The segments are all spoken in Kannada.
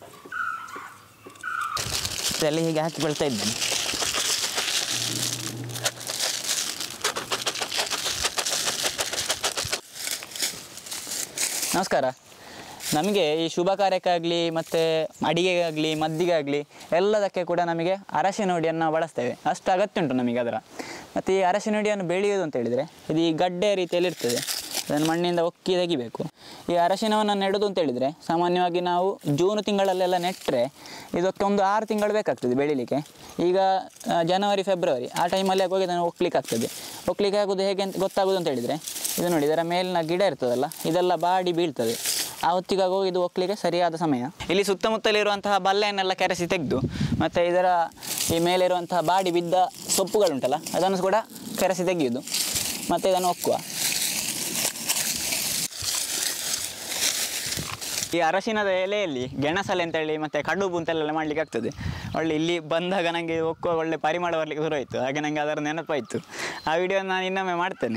ಇದೆಲ್ಲ ಹೀಗೆ ಹಾಕಿಕೊಳ್ತಾ ಇದ್ದೇನೆ. ನಮಸ್ಕಾರ. ನಮಗೆ ಈ ಶುಭ ಕಾರ್ಯಕ್ಕಾಗಲಿ ಮತ್ತು ಅಡಿಗೆಗಾಗಲಿ ಮದ್ದಿಗಾಗಲಿ ಎಲ್ಲದಕ್ಕೆ ಕೂಡ ನಮಗೆ ಅರಶಿನ ಹುಡಿಯನ್ನು ಬಳಸ್ತೇವೆ. ಅಷ್ಟು ಅಗತ್ಯ ಉಂಟು ನಮಗೆ ಅದರ. ಮತ್ತು ಈ ಅರಶಿನ ಹುಡಿಯನ್ನು ಬೆಳೆಯೋದು ಅಂತ ಹೇಳಿದರೆ ಇದು ಈ ಗಡ್ಡೆ ರೀತಿಯಲ್ಲಿ ಇರ್ತದೆ. ಅದನ್ನು ಮಣ್ಣಿಂದ ಒಕ್ಕಿ ತೆಗಿಬೇಕು. ಈ ಅರಶಿನವನ್ನು ನೆಡೋದು ಅಂತ ಹೇಳಿದರೆ ಸಾಮಾನ್ಯವಾಗಿ ನಾವು ಜೂನ್ ತಿಂಗಳಲ್ಲೆಲ್ಲ ನೆಟ್ಟರೆ ಇದಕ್ಕೆ ಒಂದು 6 ತಿಂಗಳು ಬೇಕಾಗ್ತದೆ ಬೆಳೀಲಿಕ್ಕೆ. ಈಗ ಜನವರಿ ಫೆಬ್ರವರಿ ಆ ಟೈಮಲ್ಲಿ ಹೋಗಿ ಇದನ್ನು ಒಕ್ಕಲಿಕ್ಕೆ ಆಗ್ತದೆ. ಒಕ್ಕಲಿಕ್ಕೆ ಆಗೋದು ಹೇಗೆ ಅಂತ ಗೊತ್ತಾಗೋದು ಅಂತ ಹೇಳಿದರೆ ಇದು ನೋಡಿ, ಇದರ ಮೇಲಿನ ಗಿಡ ಇರ್ತದಲ್ಲ ಇದೆಲ್ಲ ಬಾಡಿ ಬೀಳ್ತದೆ. ಆ ಹೊತ್ತಿಗಾಗೋ ಇದು ಒಕ್ಕಲಿಕ್ಕೆ ಸರಿಯಾದ ಸಮಯ. ಇಲ್ಲಿ ಸುತ್ತಮುತ್ತಲಿರುವಂತಹ ಬಲ್ಲೆಯನ್ನೆಲ್ಲ ಕೆರೆಸಿ ತೆಗೆದು ಮತ್ತು ಇದರ ಈ ಮೇಲಿರುವಂತಹ ಬಾಡಿ ಬಿದ್ದ ಸೊಪ್ಪುಗಳುಂಟಲ್ಲ ಅದನ್ನು ಕೂಡ ಕೆರೆಸಿ ತೆಗೆಯೋದು ಮತ್ತು ಇದನ್ನು ಒಕ್ಕುವ. ಈ ಅರಶಿನದ ಎಲೆಯಲ್ಲಿ ಗೆಣಸಲೆ ಅಂತೇಳಿ ಮತ್ತು ಕಡುಬು ಅಂತೆಲ್ಲ ಮಾಡಲಿಕ್ಕೆ ಆಗ್ತದೆ. ಒಳ್ಳೆ ಇಲ್ಲಿ ಬಂದಾಗ ನನಗೆ ಒಕ್ಕುವ ಒಳ್ಳೆ ಪರಿಮಳ ಬರಲಿಕ್ಕೆ ಶುರುವಾಯಿತು. ಹಾಗೆ ನನಗೆ ಅದರ ನೆನಪಾಯಿತು. ಆ ವಿಡಿಯೋ ನಾನು ಇನ್ನೊಮ್ಮೆ ಮಾಡ್ತೇನೆ.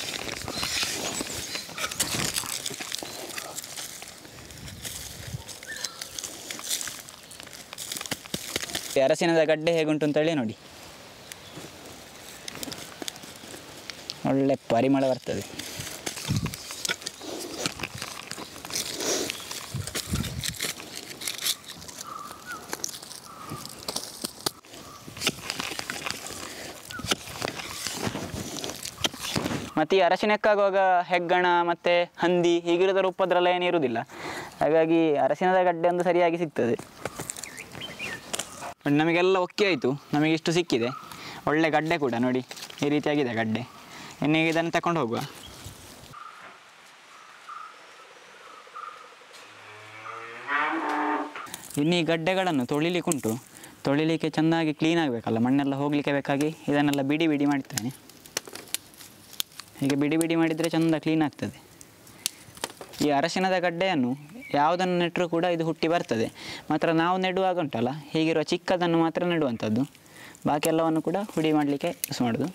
ಅರಸಿನದ ಗಡ್ಡೆ ಹೇಗುಂಟು ಅಂತೇಳಿ ನೋಡಿ, ಒಳ್ಳೆ ಪರಿಮಳ ಬರ್ತದೆ. ಮತ್ತು ಈ ಅರಶಿನಕ್ಕಾಗುವಾಗ ಹೆಗ್ಗಣ ಮತ್ತು ಹಂದಿ ಹೀಗಿರೋದ್ರ ಉಪದ್ರಲ್ಲ ಏನಿರುವುದಿಲ್ಲ. ಹಾಗಾಗಿ ಅರಸಿನದ ಗಡ್ಡೆ ಒಂದು ಸರಿಯಾಗಿ ಸಿಗ್ತದೆ. ನಮಗೆಲ್ಲ ಒಕ್ಕಿ ಆಯಿತು, ನಮಗೆ ಇಷ್ಟು ಸಿಕ್ಕಿದೆ. ಒಳ್ಳೆ ಗಡ್ಡೆ ಕೂಡ ನೋಡಿ ಈ ರೀತಿಯಾಗಿದೆ ಗಡ್ಡೆ. ಇನ್ನೀಗ ಇದನ್ನು ತಗೊಂಡು ಹೋಗುವ. ಇನ್ನು ಈ ಗಡ್ಡೆಗಳನ್ನು ತೊಳಿಲಿಕ್ಕುಂಟು. ತೊಳಿಲಿಕ್ಕೆ ಚೆನ್ನಾಗಿ ಕ್ಲೀನ್ ಆಗಬೇಕಲ್ಲ, ಮಣ್ಣೆಲ್ಲ ಹೋಗಲಿಕ್ಕೆ ಬೇಕಾಗಿ ಇದನ್ನೆಲ್ಲ ಬಿಡಿ ಬಿಡಿ ಮಾಡ್ತೇನೆ. ಹೀಗೆ ಬಿಡಿ ಬಿಡಿ ಮಾಡಿದರೆ ಚೆಂದ ಕ್ಲೀನ್ ಆಗ್ತದೆ. ಈ ಅರಶಿನದ ಗಡ್ಡೆಯನ್ನು ಯಾವುದನ್ನು ನೆಟ್ಟರೂ ಕೂಡ ಇದು ಹುಟ್ಟಿ ಬರ್ತದೆ. ಮಾತ್ರ ನಾವು ನೆಡುವಾಗ ಉಂಟಲ್ಲ ಹೀಗಿರುವ ಚಿಕ್ಕದನ್ನು ಮಾತ್ರ ನೆಡುವಂಥದ್ದು, ಬಾಕಿ ಎಲ್ಲವನ್ನು ಕೂಡ ಹುಡಿ ಮಾಡಲಿಕ್ಕೆ ಯೂಸ್ ಮಾಡೋದು.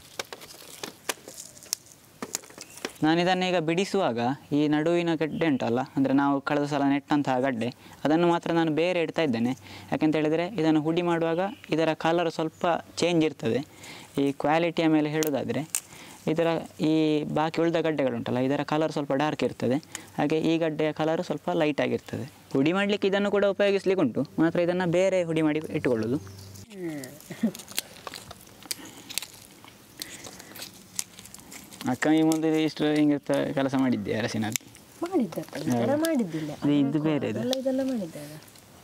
ನಾನಿದನ್ನೀಗ ಬಿಡಿಸುವಾಗ ಈ ನಡುವಿನ ಗಡ್ಡೆ ಉಂಟಲ್ಲ, ಅಂದರೆ ನಾವು ಕಳೆದ ಸಲ ನೆಟ್ಟಂತಹ ಗಡ್ಡೆ ಅದನ್ನು ಮಾತ್ರ ನಾನು ಬೇರೆ ಇಡ್ತಾ ಇದ್ದೇನೆ. ಯಾಕೆಂತ ಹೇಳಿದರೆ ಇದನ್ನು ಹುಡಿ ಮಾಡುವಾಗ ಇದರ ಕಲರ್ ಸ್ವಲ್ಪ ಚೇಂಜ್ ಇರ್ತದೆ. ಈ ಕ್ವಾಲಿಟಿಯ ಮೇಲೆ ಹೇಳೋದಾದರೆ ಇದರ ಈ ಬಾಕಿ ಉಳಿದ ಗಡ್ಡೆಗಳುಂಟಲ್ಲ ಇದರ ಕಲರ್ ಸ್ವಲ್ಪ ಡಾರ್ಕ್ ಇರ್ತದೆ. ಹಾಗೆ ಈ ಗಡ್ಡೆಯ ಕಲರು ಸ್ವಲ್ಪ ಲೈಟ್ ಆಗಿರ್ತದೆ. ಹುಡಿ ಮಾಡಲಿಕ್ಕೆ ಇದನ್ನು ಕೂಡ ಉಪಯೋಗಿಸ್ಲಿಕ್ಕೆ ಉಂಟು, ಮಾತ್ರ ಇದನ್ನು ಬೇರೆ ಹುಡಿ ಮಾಡಿ ಇಟ್ಟುಕೊಳ್ಳೋದು. ಅಕ್ಕ ಈ ಮುಂದೆ ಇಷ್ಟು ಹಿಂಗೆ ಕೆಲಸ ಮಾಡಿದ್ದೆ ಅರಸಿನದ್ದು? ಮಾಡಿದ್ದಿಲ್ಲ, ಇದು ಬೇರೆ ಇದೆಲ್ಲ ಮಾಡಿದ್ದೇನೆ,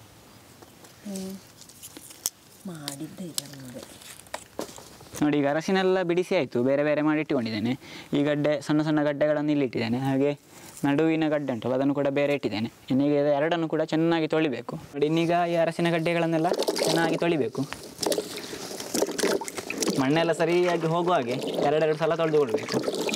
ಮಾಡಿದ್ದೆ ಇದನ್ನು ನೋಡಿ. ಈಗ ಅರಸಿನೆಲ್ಲ ಬಿಡಿಸಿ ಆಯಿತು, ಬೇರೆ ಬೇರೆ ಮಾಡಿ ಇಟ್ಟುಕೊಂಡಿದ್ದೇನೆ. ಈ ಗಡ್ಡೆ ಸಣ್ಣ ಸಣ್ಣ ಗಡ್ಡೆಗಳನ್ನು ಇಲ್ಲಿ ಇಟ್ಟಿದ್ದೇನೆ. ಹಾಗೆ ನಡುವಿನ ಗಡ್ಡೆ ಉಂಟಲ್ಲ ಅದನ್ನು ಕೂಡ ಬೇರೆ ಇಟ್ಟಿದ್ದೇನೆ. ಇನ್ನೀಗ ಎರಡನ್ನು ಕೂಡ ಚೆನ್ನಾಗಿ ತೊಳಿಬೇಕು. ನೋಡಿ ಇನ್ನೀಗ ಈ ಅರಸಿನ ಗಡ್ಡೆಗಳನ್ನೆಲ್ಲ ಚೆನ್ನಾಗಿ ತೊಳಿಬೇಕು. ಮಣ್ಣೆಲ್ಲ ಸರಿಯಾಗಿ ಹೋಗುವ ಹಾಗೆ 2 ಸಲ ತೊಳೆದುಕೊಳ್ಬೇಕು.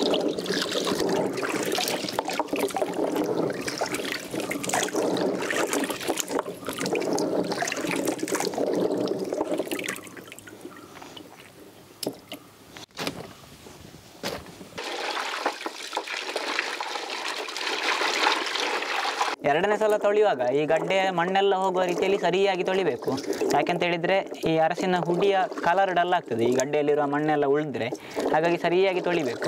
ಎರಡನೇ ಸಲ ತೊಳೆಯುವಾಗ ಈ ಗಡ್ಡೆ ಮಣ್ಣೆಲ್ಲ ಹೋಗುವ ರೀತಿಯಲ್ಲಿ ಸರಿಯಾಗಿ ತೊಳಿಬೇಕು. ಯಾಕೆಂತ ಹೇಳಿದರೆ ಈ ಅರಸಿನ ಹುಡಿಯ ಕಲರ್ ಡಲ್ ಆಗ್ತದೆ ಈ ಗಡ್ಡೆಯಲ್ಲಿರುವ ಮಣ್ಣೆಲ್ಲ ಉಳಿದ್ರೆ. ಹಾಗಾಗಿ ಸರಿಯಾಗಿ ತೊಳಿಬೇಕು.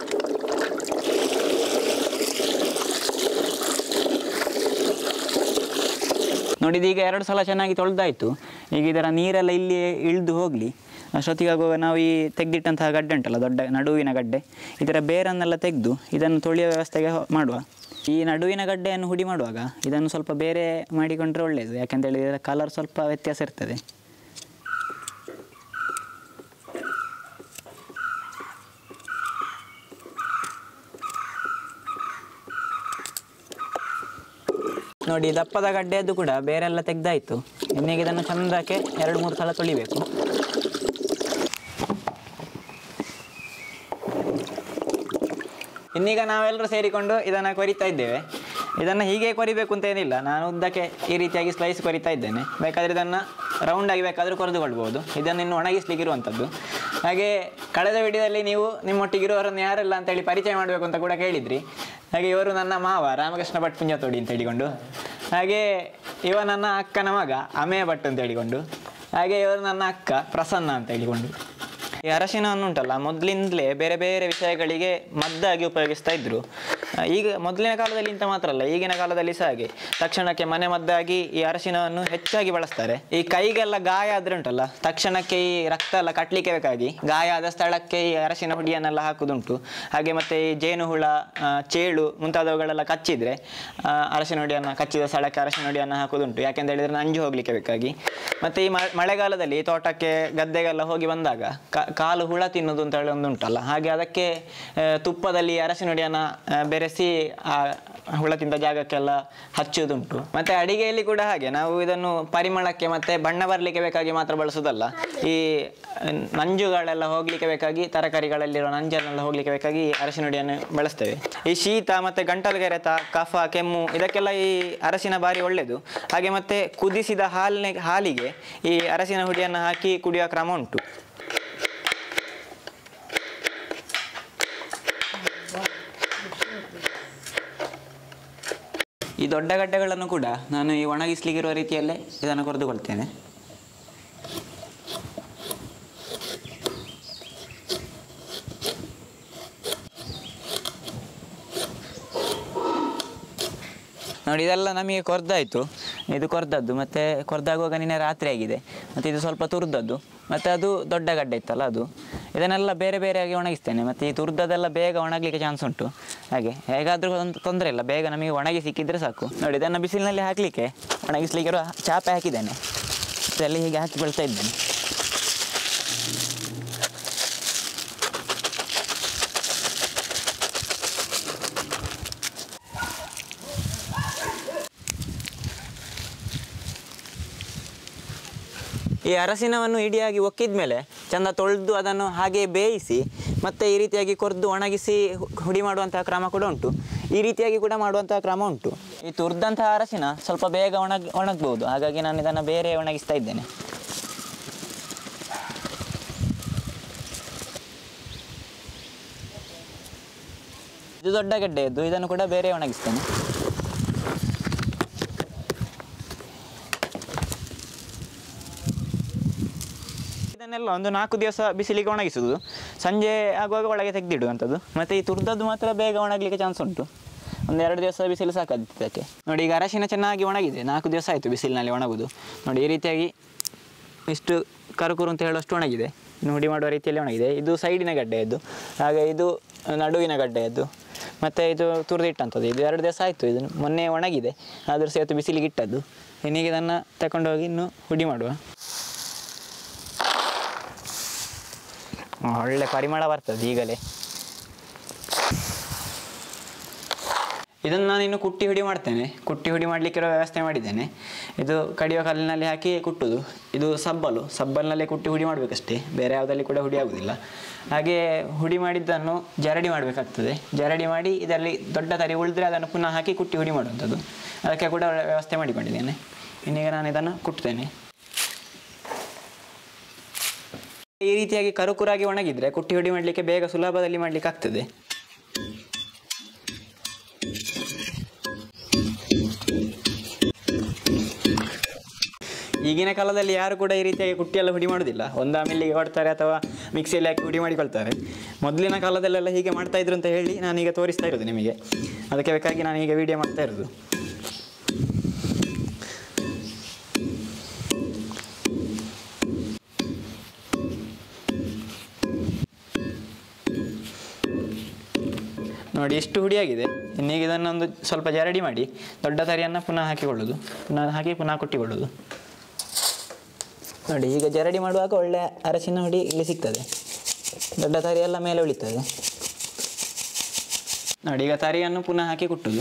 ನೋಡಿದ ಈಗ 2 ಸಲ ಚೆನ್ನಾಗಿ ತೊಳೆದಾಯಿತು. ಈಗ ಇದರ ನೀರೆಲ್ಲ ಇಲ್ಲಿ ಇಳಿದು ಹೋಗಲಿ. ಅಷ್ಟೊತ್ತಿಗಾಗುವಾಗ ನಾವು ಈ ತೆಗೆದಿಟ್ಟಂತಹ ಗಡ್ಡೆ ಉಂಟಲ್ಲ ದೊಡ್ಡ ನಡುವಿನ ಗಡ್ಡೆ, ಇದರ ಬೇರನ್ನೆಲ್ಲ ತೆಗೆದು ಇದನ್ನು ತೊಳೆಯುವ ವ್ಯವಸ್ಥೆಗೆ ಮಾಡುವ. ಈ ನಡುವಿನ ಗಡ್ಡೆಯನ್ನು ಹುಡಿ ಮಾಡುವಾಗ ಇದನ್ನು ಸ್ವಲ್ಪ ಬೇರೆ ಮಾಡಿಕೊಂಡ್ರೆ ಒಳ್ಳೆಯದು. ಯಾಕೆಂತ ಹೇಳಿದರೆ ಇದರ ಕಲರ್ ಸ್ವಲ್ಪ ವ್ಯತ್ಯಾಸ ಇರ್ತದೆ. ನೋಡಿ ದಪ್ಪದ ಗಡ್ಡೆಯದ್ದು ಕೂಡ ಬೇರೆಲ್ಲ ತೆಗೆದಾಯಿತು. ಇನ್ನೀಗ ಇದನ್ನು ಚಂದಕ್ಕೆ 2-3 ಸಲ ತೊಳಿಬೇಕು. ಇನ್ನೀಗ ನಾವೆಲ್ಲರೂ ಸೇರಿಕೊಂಡು ಇದನ್ನು ಕೊರಿತಾ ಇದ್ದೇವೆ. ಇದನ್ನು ಹೀಗೆ ಕೊರಿಬೇಕು ಅಂತ ಏನಿಲ್ಲ, ನಾನು ಉದ್ದಕ್ಕೆ ಈ ರೀತಿಯಾಗಿ ಸ್ಲೈಸ್ ಕೊರಿತಾ ಇದ್ದೇನೆ. ಬೇಕಾದರೆ ಇದನ್ನು ರೌಂಡಾಗಿ ಬೇಕಾದರೂ ಕೊರೆದುಕೊಳ್ಬೋದು. ಇದನ್ನು ಇನ್ನು ಒಣಗಿಸ್ಲಿಕ್ಕಿರುವಂಥದ್ದು. ಹಾಗೆ ಕಳೆದ ವಿಡಿಯೋದಲ್ಲಿ ನೀವು ನಿಮ್ಮೊಟ್ಟಿಗಿರುವವರನ್ನು ಯಾರೆಲ್ಲ ಅಂತೇಳಿ ಪರಿಚಯ ಮಾಡಬೇಕು ಅಂತ ಕೂಡ ಕೇಳಿದ್ರಿ. ಹಾಗೆ ಇವರು ನನ್ನ ಮಾವ ರಾಮಕೃಷ್ಣ ಭಟ್ ಪುಂಜತೋಡಿ ಅಂತ ಹೇಳಿಕೊಂಡು. ಹಾಗೆ ಇವ ನನ್ನ ಅಕ್ಕನ ಮಗ ಅಮೇಯ ಭಟ್ ಅಂತ ಹೇಳಿಕೊಂಡು, ಹಾಗೆ ಇವರು ನನ್ನ ಅಕ್ಕ ಪ್ರಸನ್ನ ಅಂತ ಹೇಳಿಕೊಂಡು. ಈ ಅರಶಿನವನ್ನು ಉಂಟಲ್ಲ ಮೊದಲಿಂದಲೇ ಬೇರೆ ಬೇರೆ ವಿಷಯಗಳಿಗೆ ಮದ್ದಾಗಿ ಉಪಯೋಗಿಸ್ತಾ ಇದ್ರು. ಈಗ ಮೊದಲಿನ ಕಾಲದಲ್ಲಿ ಇಂಥ ಮಾತ್ರ ಅಲ್ಲ, ಈಗಿನ ಕಾಲದಲ್ಲಿ ಸಹ ಹಾಗೆ ತಕ್ಷಣಕ್ಕೆ ಮನೆ ಮದ್ದಾಗಿ ಈ ಅರಶಿನವನ್ನು ಹೆಚ್ಚಾಗಿ ಬಳಸ್ತಾರೆ. ಈ ಕೈಗೆಲ್ಲ ಗಾಯ ಆದ್ರೆ ಉಂಟಲ್ಲ, ತಕ್ಷಣಕ್ಕೆ ಈ ರಕ್ತ ಎಲ್ಲ ಕಟ್ಟಲಿಕ್ಕೆ ಬೇಕಾಗಿ ಗಾಯ ಆದ ಸ್ಥಳಕ್ಕೆ ಈ ಅರಶಿನ ಹುಡಿಯನ್ನೆಲ್ಲ ಹಾಕುದುಂಟು. ಹಾಗೆ ಮತ್ತೆ ಈ ಜೇನುಹುಳ, ಚೇಳು ಮುಂತಾದವುಗಳೆಲ್ಲ ಕಚ್ಚಿದ್ರೆ ಅರಶಿನ ಹುಡಿಯನ್ನು, ಕಚ್ಚಿದ ಸ್ಥಳಕ್ಕೆ ಅರಶಿನ ಹುಡಿಯನ್ನು ಹಾಕುದುಂಟು. ಯಾಕೆಂತ ಹೇಳಿದ್ರೆ ನಂಜು ಹೋಗ್ಲಿಕ್ಕೆ ಬೇಕಾಗಿ. ಮತ್ತೆ ಈ ಮಳೆಗಾಲದಲ್ಲಿ ತೋಟಕ್ಕೆ ಗದ್ದೆಗೆಲ್ಲ ಹೋಗಿ ಬಂದಾಗ ಕಾಲು ಹುಳ ತಿನ್ನೋದು ಅಂತ ಹೇಳಿ ಒಂದು ಉಂಟಲ್ಲ, ಹಾಗೆ ಅದಕ್ಕೆ ತುಪ್ಪದಲ್ಲಿ ಅರಶಿನ ಹುಡಿಯನ್ನು ಬೆರೆಸಿ ಆ ಹುಳ ತಿಂದ ಜಾಗಕ್ಕೆಲ್ಲ ಹಚ್ಚುವುದುಂಟು. ಮತ್ತೆ ಅಡಿಗೆಯಲ್ಲಿ ಕೂಡ ಹಾಗೆ ನಾವು ಇದನ್ನು ಪರಿಮಳಕ್ಕೆ ಮತ್ತೆ ಬಣ್ಣ ಬರಲಿಕ್ಕೆ ಬೇಕಾಗಿ ಮಾತ್ರ ಬಳಸೋದಲ್ಲ, ಈ ನಂಜುಗಳೆಲ್ಲ ಹೋಗ್ಲಿಕ್ಕೆ ಬೇಕಾಗಿ, ತರಕಾರಿಗಳಲ್ಲಿರೋ ನಂಜನ್ನೆಲ್ಲ ಹೋಗ್ಲಿಕ್ಕೆ ಬೇಕಾಗಿ ಅರಶಿನ ಹುಡಿಯನ್ನು ಬಳಸ್ತೇವೆ. ಈ ಶೀತ ಮತ್ತೆ ಗಂಟಲು ಕೆರೆತ, ಕಫ, ಕೆಮ್ಮು ಇದಕ್ಕೆಲ್ಲ ಈ ಅರಶಿನ ಬಾರಿ ಒಳ್ಳೆಯದು. ಹಾಗೆ ಮತ್ತೆ ಕುದಿಸಿದ ಹಾಲಿಗೆ ಈ ಅರಶಿನ ಹುಡಿಯನ್ನು ಹಾಕಿ ಕುಡಿಯುವ ಕ್ರಮ ಉಂಟು. ಈ ದೊಡ್ಡ ಗಡ್ಡೆಗಳನ್ನು ಕೂಡ ನಾನು ಈ ಒಣಗಿಸ್ಲಿಕ್ಕಿರುವ ರೀತಿಯಲ್ಲೇ ಇದನ್ನು ಕೊರೆದುಕೊಳ್ತೇನೆ. ನೋಡಿ, ಇದೆಲ್ಲ ನಮಗೆ ಕೊರ್ದಾಯಿತು. ಇದು ಕೊರ್ದದ್ದು, ಮತ್ತು ಕೊರ್ದಾಗುವಾಗ ನಿನ್ನೆ ರಾತ್ರಿ ಆಗಿದೆ. ಮತ್ತು ಇದು ಸ್ವಲ್ಪ ತುರಿದದ್ದು, ಮತ್ತು ಅದು ದೊಡ್ಡ ಗಡ್ಡೆ ಇತ್ತಲ್ಲ ಅದು. ಇದನ್ನೆಲ್ಲ ಬೇರೆ ಬೇರೆಯಾಗಿ ಒಣಗಿಸ್ತೇನೆ. ಮತ್ತು ಈ ತುರಿದದೆಲ್ಲ ಬೇಗ ಒಣಗಲಿಕ್ಕೆ ಚಾನ್ಸ್ ಉಂಟು. ಹಾಗೆ ಹೇಗಾದರೂ ಒಂದು ತೊಂದರೆ ಇಲ್ಲ, ಬೇಗ ನಮಗೆ ಒಣಗಿ ಸಿಕ್ಕಿದ್ರೆ ಸಾಕು. ನೋಡಿ, ಇದನ್ನು ಬಿಸಿಲಿನಲ್ಲಿ ಹಾಕಲಿಕ್ಕೆ ಒಣಗಿಸ್ಲಿಕ್ಕೆ ಚಾಪೆ ಹಾಕಿದ್ದೇನೆ. ಇದರಲ್ಲಿ ಹೀಗೆ ಹಾಕಿ ಬೆಳ್ತಾ ಇದ್ದೇನೆ. ಈ ಅರಸಿನವನ್ನು ಇಡಿಯಾಗಿ ಒಕ್ಕಿದ ಮೇಲೆ ಚೆಂದ ತೊಳೆದು ಅದನ್ನು ಹಾಗೆ ಬೇಯಿಸಿ ಮತ್ತು ಈ ರೀತಿಯಾಗಿ ಕೊರೆದು ಒಣಗಿಸಿ ಹುಡಿ ಮಾಡುವಂತಹ ಕ್ರಮ ಕೂಡ ಉಂಟು. ಈ ರೀತಿಯಾಗಿ ಕೂಡ ಮಾಡುವಂತಹ ಕ್ರಮ ಉಂಟು. ಈ ತುರಿದಂತಹ ಅರಸಿನ ಸ್ವಲ್ಪ ಬೇಗ ಒಣಗ್ಬೋದು, ಹಾಗಾಗಿ ನಾನು ಇದನ್ನು ಬೇರೆ ಒಣಗಿಸ್ತಾ ಇದ್ದೇನೆ. ಇದು ದೊಡ್ಡ ಗಡ್ಡೆಯದ್ದು, ಇದನ್ನು ಕೂಡ ಬೇರೆ ಒಣಗಿಸ್ತೇನೆ. ಇದನ್ನೆಲ್ಲ ಒಂದು 4 ದಿವಸ ಬಿಸಿಲಿಗೆ ಒಣಗಿಸುವುದು, ಸಂಜೆ ಆಗುವಾಗ ಒಳಗೆ ತೆಗೆದಿಡುವಂಥದ್ದು. ಮತ್ತು ಈ ತುರಿದದ್ದು ಮಾತ್ರ ಬೇಗ ಒಣಗಲಿಕ್ಕೆ ಚಾನ್ಸ್ ಉಂಟು. ಒಂದು 2 ದಿವಸ ಬಿಸಿಲು ಸಾಕಾಗುತ್ತೆ ಇದಕ್ಕೆ. ನೋಡಿ, ಈಗ ಅರಶಿನ ಚೆನ್ನಾಗಿ ಒಣಗಿದೆ, 4 ದಿವಸ ಆಯಿತು ಬಿಸಿಲಿನಲ್ಲಿ ಒಣಗುದು. ನೋಡಿ, ಈ ರೀತಿಯಾಗಿ ಇಷ್ಟು ಕರುಕುರು ಅಂತ ಹೇಳುವಷ್ಟು ಒಣಗಿದೆ. ಇನ್ನು ಹುಡಿ ಮಾಡುವ ರೀತಿಯಲ್ಲಿ ಒಣಗಿದೆ. ಇದು ಸೈಡಿನ ಗಡ್ಡೆಯದ್ದು, ಹಾಗೆ ಇದು ನಡುವಿನ ಗಡ್ಡೆಯದ್ದು, ಮತ್ತು ಇದು ತುರಿದಿಟ್ಟಂಥದ್ದು. ಇದು 2 ದಿವಸ ಆಯಿತು, ಇದು ಮೊನ್ನೆ ಒಣಗಿದೆ, ಆದರೂ ಸಹ ಇವತ್ತು ಬಿಸಿಲಿಗೆ ಇಟ್ಟದ್ದು. ಇನ್ನೀಗ ಇದನ್ನು ತಗೊಂಡೋಗಿ ಇನ್ನು ಹುಡಿ ಮಾಡುವ. ಒಳ್ಳೆ ಪರಿಮಳ ಬರ್ತದೆ ಈಗಲೇ. ಇದನ್ನು ನಾನು ಇನ್ನು ಕುಟ್ಟಿ ಹುಡಿ ಮಾಡ್ತೇನೆ. ಕುಟ್ಟಿ ಹುಡಿ ಮಾಡಲಿಕ್ಕಿರೋ ವ್ಯವಸ್ಥೆ ಮಾಡಿದ್ದೇನೆ. ಇದು ಕಡಿಯುವ ಕಲ್ಲಿನಲ್ಲಿ ಹಾಕಿ ಕುಟ್ಟುದು. ಇದು ಸಬ್ಬಲ್ನಲ್ಲೇ ಕುಟ್ಟಿ ಹುಡಿ ಮಾಡಬೇಕಷ್ಟೇ, ಬೇರೆ ಯಾವುದಲ್ಲಿ ಕೂಡ ಹುಡಿ ಆಗೋದಿಲ್ಲ. ಹಾಗೆ ಹುಡಿ ಮಾಡಿದ್ದನ್ನು ಜರಡಿ ಮಾಡಬೇಕಾಗ್ತದೆ. ಜರಡಿ ಮಾಡಿ ಇದರಲ್ಲಿ ದೊಡ್ಡ ತರಿ ಉಳಿದ್ರೆ ಅದನ್ನು ಪುನಃ ಹಾಕಿ ಕುಟ್ಟಿ ಹುಡಿ ಮಾಡುವಂಥದ್ದು. ಅದಕ್ಕೆ ಕೂಡ ವ್ಯವಸ್ಥೆ ಮಾಡಿಕೊಂಡಿದ್ದೇನೆ. ಇನ್ನೀಗ ನಾನು ಇದನ್ನು ಕುಟ್ತೇನೆ. ಈ ರೀತಿಯಾಗಿ ಕರುಕುರಾಗಿ ಒಣಗಿದ್ರೆ ಕುಟ್ಟಿ ಹುಡಿ ಮಾಡಲಿಕ್ಕೆ ಬೇಗ ಸುಲಭದಲ್ಲಿ ಮಾಡಲಿಕ್ಕೆ ಆಗ್ತದೆ. ಈಗಿನ ಕಾಲದಲ್ಲಿ ಯಾರು ಕೂಡ ಈ ರೀತಿಯಾಗಿ ಕುಟ್ಟಿಯೆಲ್ಲ ಹುಡಿ ಮಾಡೋದಿಲ್ಲ. ಒಂದು ಮಿಲ್ಲಿಗೆ ಕೊಡ್ತಾರೆ ಅಥವಾ ಮಿಕ್ಸಿಯಲ್ಲಿ ಹಾಕಿ ಹುಡಿ ಮಾಡಿಕೊಳ್ತಾರೆ. ಮೊದಲಿನ ಕಾಲದಲ್ಲೆಲ್ಲ ಹೀಗೆ ಮಾಡ್ತಾ ಇದ್ರು ಅಂತ ಹೇಳಿ ನಾನೀಗ ತೋರಿಸ್ತಾ ಇರೋದು ನಿಮಗೆ. ಅದಕ್ಕೆ ಬೇಕಾಗಿ ನಾನು ಈಗ ವಿಡಿಯೋ ಮಾಡ್ತಾ ಇರೋದು. ನೋಡಿ, ಇಷ್ಟು ಹುಡಿಯಾಗಿದೆ. ಇನ್ನೀಗ ಇದನ್ನೊಂದು ಸ್ವಲ್ಪ ಜರಡಿ ಮಾಡಿ ದೊಡ್ಡ ತರಿಯನ್ನು ಪುನಃ ಹಾಕಿಕೊಳ್ಳೋದು, ಪುನಃ ಹಾಕಿ ಪುನಃ ಕುಟ್ಟಿಕೊಳ್ಳೋದು. ನೋಡಿ, ಈಗ ಜರಡಿ ಮಾಡುವಾಗ ಒಳ್ಳೆ ಅರಶಿನ ಹುಡಿ ಇಲ್ಲಿ ಸಿಗ್ತದೆ. ದೊಡ್ಡ ತರಿ ಎಲ್ಲ ಮೇಲೆ ಉಳಿತದೆ. ನೋಡಿ, ಈಗ ತರಿಯನ್ನು ಪುನಃ ಹಾಕಿ ಕುಟ್ಟುದು.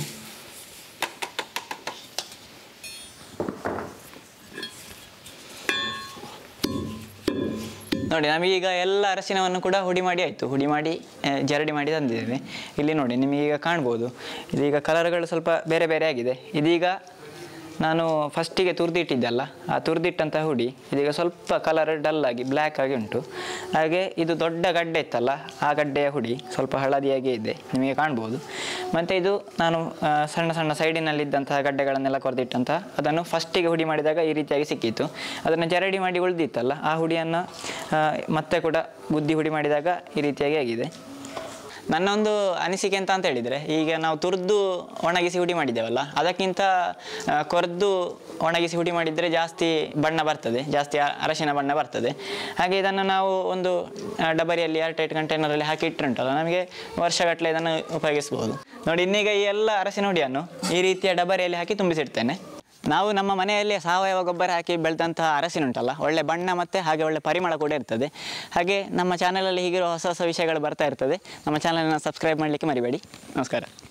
ನೋಡಿ, ನಮಗೀಗ ಎಲ್ಲ ಅರಶಿನವನ್ನು ಕೂಡ ಹುಡಿ ಮಾಡಿ ಆಯಿತು. ಹುಡಿ ಮಾಡಿ ಜರಡಿ ಮಾಡಿ ತಂದಿದ್ದೇವೆ. ಇಲ್ಲಿ ನೋಡಿ, ನಿಮಗೀಗ ಕಾಣ್ಬೋದು ಇದೀಗ ಕಲರ್ಗಳು ಸ್ವಲ್ಪ ಬೇರೆ ಬೇರೆ ಆಗಿದೆ. ಇದೀಗ ನಾನು ಫಸ್ಟಿಗೆ ತುರಿದಿಟ್ಟಿದ್ದೆಲ್ಲ ಆ ತುರಿದಿಟ್ಟಂಥ ಹುಡಿ ಇದೀಗ ಸ್ವಲ್ಪ ಕಲರ್ ಡಲ್ ಆಗಿ ಬ್ಲ್ಯಾಕ್ ಆಗಿ ಉಂಟು. ಹಾಗೆ ಇದು ದೊಡ್ಡ ಗಡ್ಡೆ ಇತ್ತಲ್ಲ, ಆ ಗಡ್ಡೆಯ ಹುಡಿ ಸ್ವಲ್ಪ ಹಳದಿಯಾಗಿ ಇದೆ, ನಿಮಗೆ ಕಾಣ್ಬೋದು. ಮತ್ತು ಇದು ನಾನು ಸಣ್ಣ ಸಣ್ಣ ಸೈಡಿನಲ್ಲಿದ್ದಂತಹ ಗಡ್ಡೆಗಳನ್ನೆಲ್ಲ ಕೊರೆದಿಟ್ಟಂಥ ಅದನ್ನು ಫಸ್ಟಿಗೆ ಹುಡಿ ಮಾಡಿದಾಗ ಈ ರೀತಿಯಾಗಿ ಸಿಕ್ಕಿತ್ತು. ಅದನ್ನು ಜರಡಿ ಮಾಡಿ ಉಳಿದಿತ್ತಲ್ಲ, ಆ ಹುಡಿಯನ್ನು ಮತ್ತೆ ಕೂಡ ಬುದ್ಧಿ ಹುಡಿ ಮಾಡಿದಾಗ ಈ ರೀತಿಯಾಗಿ ಆಗಿದೆ. ನನ್ನ ಒಂದು ಅನಿಸಿಕೆ ಅಂತ ಹೇಳಿದರೆ, ಈಗ ನಾವು ತುರಿದು ಒಣಗಿಸಿ ಹುಡಿ ಮಾಡಿದ್ದೇವಲ್ಲ, ಅದಕ್ಕಿಂತ ಕೊರೆದು ಒಣಗಿಸಿ ಹುಡಿ ಮಾಡಿದರೆ ಜಾಸ್ತಿ ಬಣ್ಣ ಬರ್ತದೆ, ಜಾಸ್ತಿ ಅರಶಿನ ಬಣ್ಣ ಬರ್ತದೆ. ಹಾಗೆ ಇದನ್ನು ನಾವು ಒಂದು ಡಬರಿಯಲ್ಲಿ ಏರ್ಟೈಟ್ ಕಂಟೈನರಲ್ಲಿ ಹಾಕಿ ಇಟ್ಟುಂಟಲ್ಲ, ನಮಗೆ ವರ್ಷಗಟ್ಟಲೆ ಇದನ್ನು ಉಪಯೋಗಿಸ್ಬೋದು. ನೋಡಿ, ಇನ್ನೀಗ ಈ ಎಲ್ಲ ಅರಶಿನ ಹುಡಿಯನ್ನು ಈ ರೀತಿಯ ಡಬರಿಯಲ್ಲಿ ಹಾಕಿ ತುಂಬಿಸಿಡ್ತೇನೆ. ನಾವು ನಮ್ಮ ಮನೆಯಲ್ಲಿ ಸಾವಯವ ಗೊಬ್ಬರ ಹಾಕಿ ಬೆಳೆದಂತಹ ಅರಸಿನ ಉಂಟಲ್ಲ, ಒಳ್ಳೆ ಬಣ್ಣ ಮತ್ತು ಹಾಗೆ ಒಳ್ಳೆ ಪರಿಮಳ ಕೂಡ ಇರ್ತದೆ. ಹಾಗೆ ನಮ್ಮ ಚಾನಲಲ್ಲಿ ಹೀಗಿರೋ ಹೊಸ ಹೊಸ ವಿಷಯಗಳು ಬರ್ತಾ ಇರ್ತದೆ. ನಮ್ಮ ಚಾನಲನ್ನು ಸಬ್ಸ್ಕ್ರೈಬ್ ಮಾಡಲಿಕ್ಕೆ ಮರಿಬೇಡಿ. ನಮಸ್ಕಾರ.